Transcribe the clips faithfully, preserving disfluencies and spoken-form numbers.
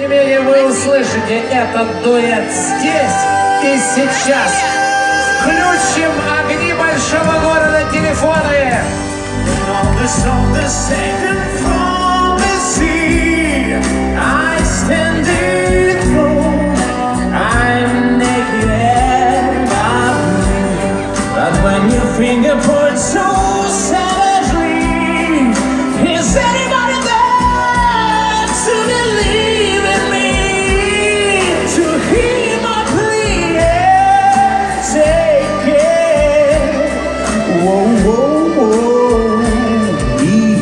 не менее, вы услышите этот дуэт здесь и сейчас. Включим огни большого города, телефоны. Finger points so savagely. Is anybody there to believe in me? To hear my plea and take it. Whoa, whoa, whoa.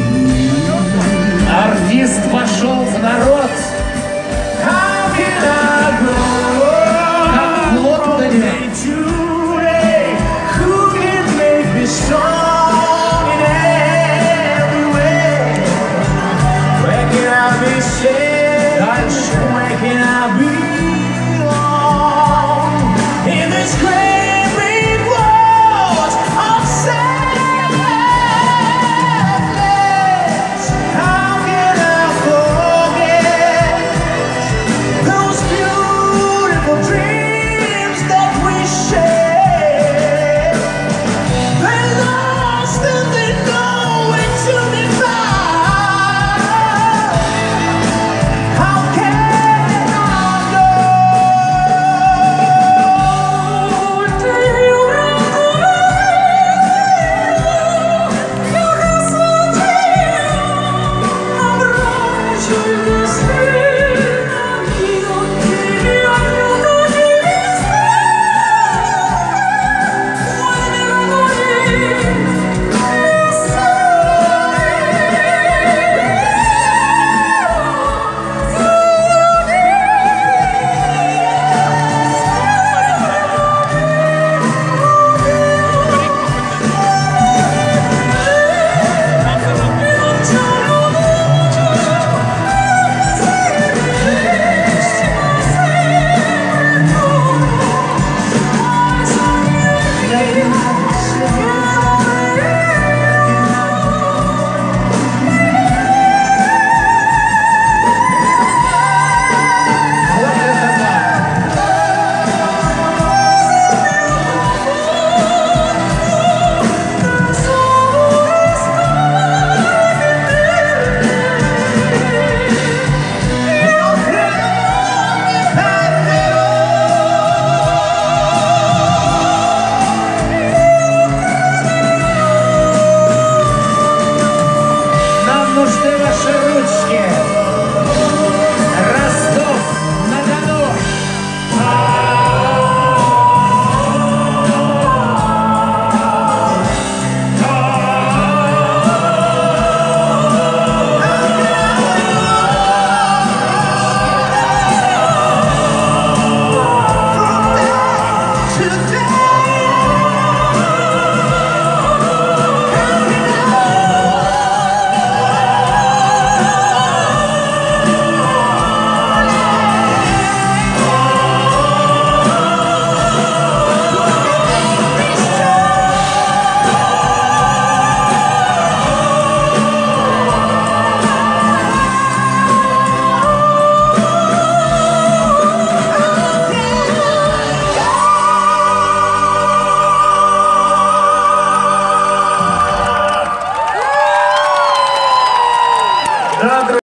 Артист пошел в народ. How can I go? Как плод угодил. Strong in every way. Where can I be safe? Where can I belong? In this great